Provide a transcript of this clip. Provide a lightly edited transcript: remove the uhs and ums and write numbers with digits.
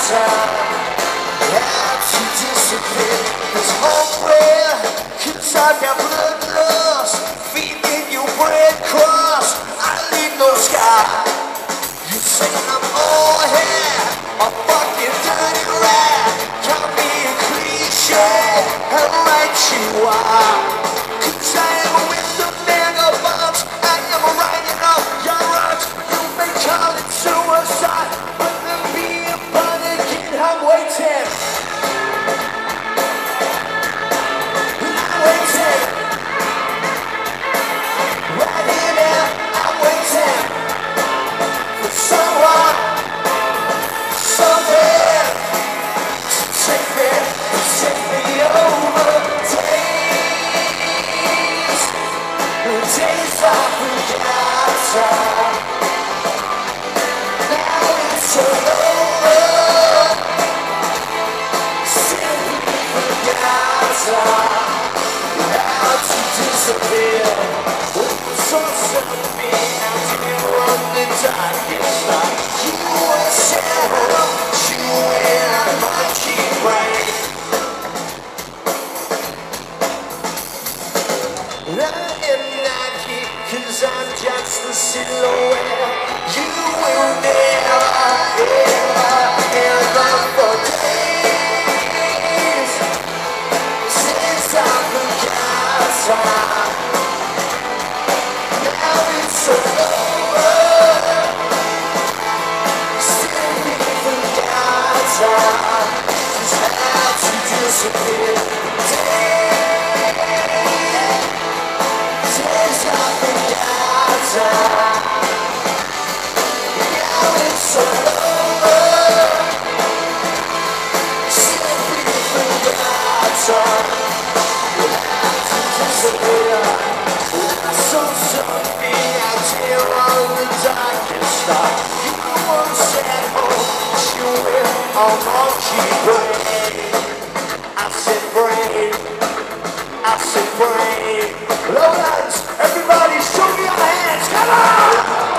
I've got bloodlust, feeding your bread crust. I leave no sky. You say I'm all hair, a fucking dirty rat. Call me a cliche, and right you are. 'Cause I am with the megabombs, I am writing up your runs. You may call it suicide, but the beer burn again, I'm waiting. Cause I'm just a silhouette. You will never, ever forget. Since I forgot time, now it's over. Simply forgot time. Just had to disappear. I said brain. Lowlands, everybody show me your hands, come on!